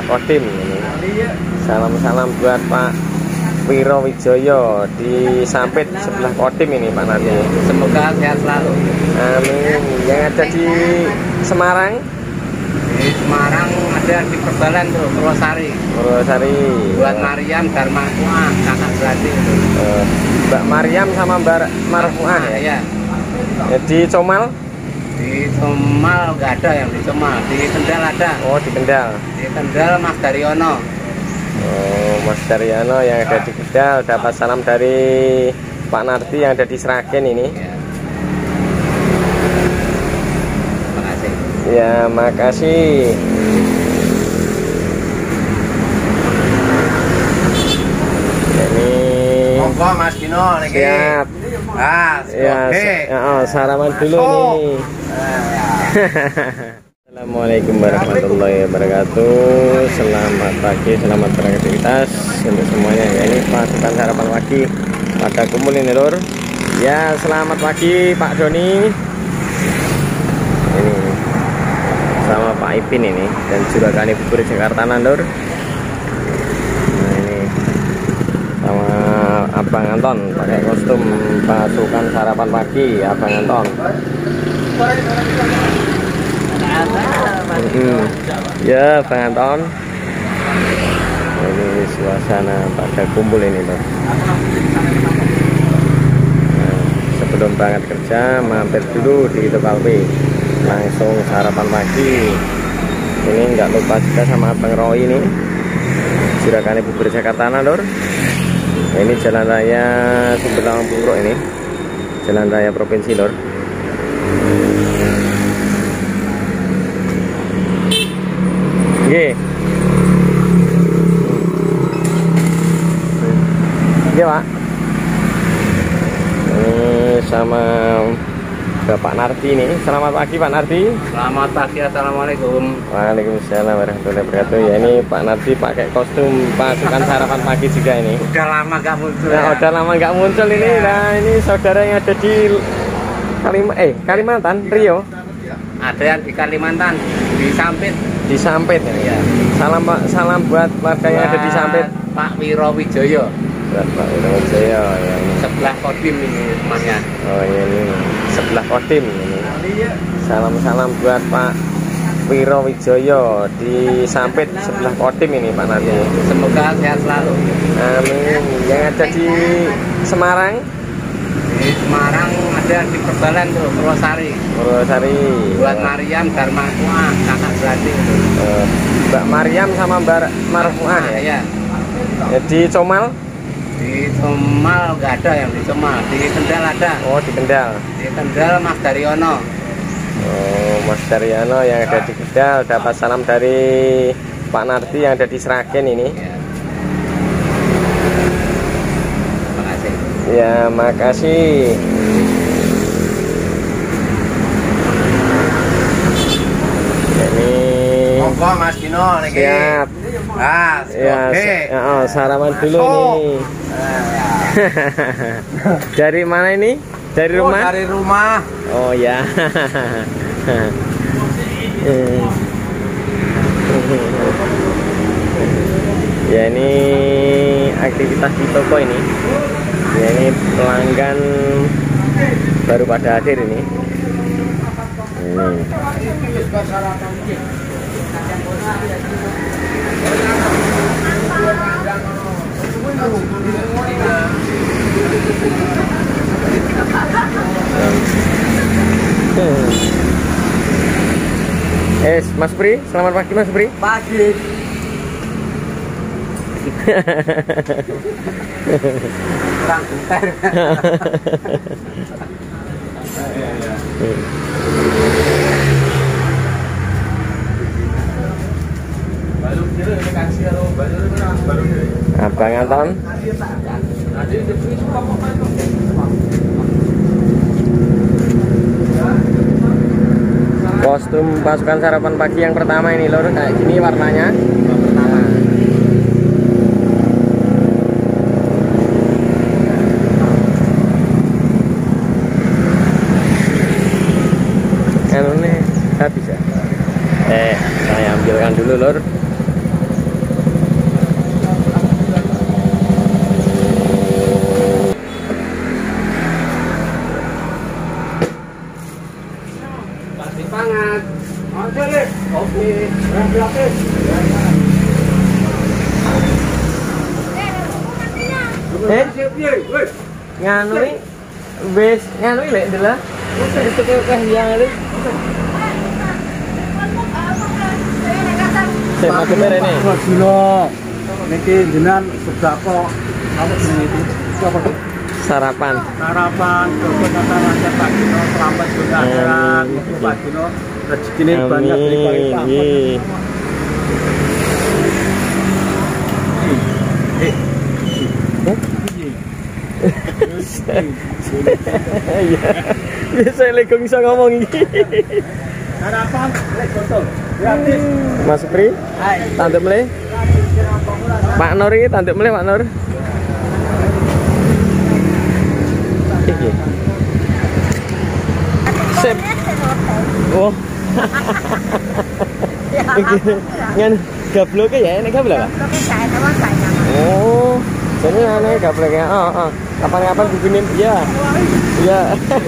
Kodim ini. Salam-salam buat Pak Wiro Wijoyo di Sampit sebelah Kodim ini Pak Nardi. Semoga sehat selalu. Amin. Yang ada di Semarang? Di Semarang ada di Perbalan tuh, Purwosari. Purwosari. Buat Mariam Darmakuah, kakak berarti. Mbak Mariam sama Mbak Marfuah ya? Iya. Di Comal? Di Comal nggak ada yang di Comal. Di Kendal ada. Oh, di Kendal. Di Kendal Mas Daryono. Oh, Mas Daryono yang ada di Kendal dapat salam dari Pak Nardi yang ada di Sragen ini. Ya. Makasih. Ya, makasih. Ini Monggo Mas Dino niki. siap. Ya, sarapan dulu nih. Assalamualaikum warahmatullahi wabarakatuh. Selamat pagi, selamat beraktivitas untuk semuanya. Ya, ini pasukan sarapan pagi pada kumpul ini lur. Ya, selamat pagi Pak Doni. Ini sama Pak Ipin ini dan Juragan Bubur Jakarta lur. Nah, ini sama Abang Anton pakai kostum pasukan sarapan pagi Abang Anton. Ya Bang Anton, ini suasana pada kumpul ini loh. Nah, sebelum berangkat kerja mampir dulu di Tepal P, langsung sarapan pagi. Ini nggak lupa juga sama Abang Roy ini, Juragan Bubur Jakarta lor. Nah, ini Jalan Raya Sumberlawang Puro ini, Jalan Raya Provinsi lor. Oke. Oke, Pak. Ini sama Bapak Nardi ini. Selamat pagi Pak Nardi. Selamat pagi, assalamualaikum. Waalaikumsalam warahmatullahi wabarakatuh. Ya, ini Pak Nardi pakai kostum pasukan sarapan pagi juga ini. Udah lama nggak muncul. Nah, ya? udah lama nggak muncul ini. Nah, ini saudara yang ada di Kalimantan, Rio. Ada yang di Kalimantan, di Sampit. Di Sampit ya. Salam buat warga yang ada di Sampit. Pak Wiro Wijoyo. Buat Pak Wiro Wijoyo yang Sebelah Kodim ini rumahnya. oh ini sebelah Kodim ini. Salam-salam buat Pak Wiro Wijoyo di Sampit sebelah Kodim ini Pak Nardi. Semoga sehat selalu. Amin. Yang ada di Semarang? Di Semarang ada di Perbalan tuh, Purwosari. Purwosari. Buat Mariam Darmakuah, kakak berarti. Mbak Mariam sama Mbak Marfuah ya? Iya. Di Comal? Di Comal nggak ada yang di Comal. Di Kendal ada. Oh, di Kendal. Di Kendal Mas Daryono. Oh, Mas Daryono yang ada di Kendal dapat salam dari Pak Nardi yang ada di Sragen ini. Ya. Makasih. Ya, makasih. Ini Monggo Mas Dino niki. siap. Ya, sarapan dulu nih. Dari mana ini? Dari rumah? Dari rumah. Oh ya. Ya, ini aktivitas di toko ini. Ya, ini pelanggan baru pada hadir ini. Mas Pri, selamat pagi Mas Pri. Pagi. Kurang bentar. Abang Anton. Kostum pasukan sarapan pagi yang pertama ini lor, kayak gini warnanya. Kan ini habis ya. Saya ambilkan dulu lor. Nganu iki wis nganu iki lek ndelah. Itu kaya yang iki. Sik macet rene. Dino niki jenengan sedako apa jenenge iki? Apa iki? Sarapan. Sarapan kok kata Pak Dino selamat berkah Pak Dino rezekine banyak berlimpah. Iya. Biasa lek kok iso ngomong iki. Sarapan lek botol gratis. Mas Pri, tanduk mele. Pak Nur iki tanduk mele Pak Nur. Iki. Sip. Oh. Ngan gabloke ya nek gablok. Oh. Jadi aneh gabloknya. Oh. Kapan-kapan bikinin ya. Iya.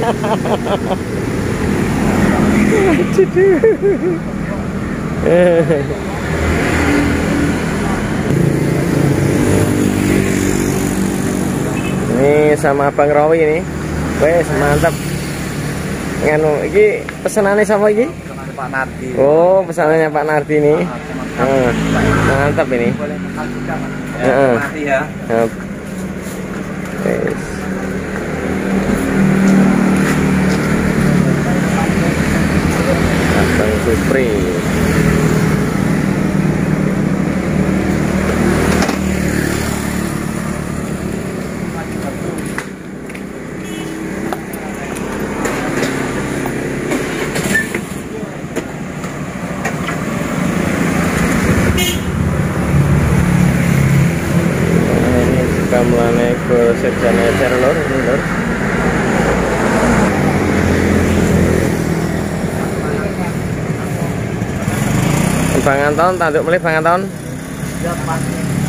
Ini sama Bang Rawi ini. Wes mantap. Nganu iki pesanane sama iki? Pak Nardi. Oh, pesanannya Pak Nardi ini. Mantap ini. Heeh. Ya. Yes. Abang Supri. Mulane ke sejane ecer lor. Bang Anton, tanduk mulai Bang Anton. Ya, Pak.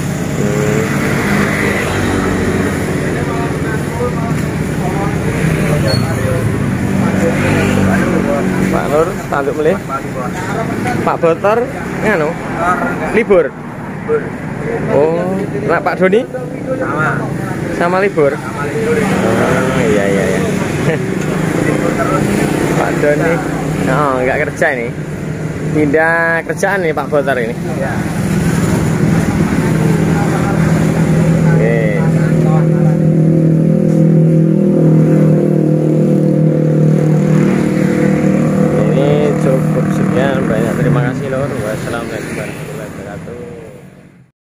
Pak Nur, tanduk mulai. Pak Botor, nganu? Libur. Oh, nah Pak Doni? Sama libur. Oh, iya. Pak Doni. Oh, nggak kerja ini. Pindah kerjaan nih Pak Botar ini. Oke. Ini cukup sekian, banyak terima kasih lor. Wassalamualaikum warahmatullahi wabarakatuh.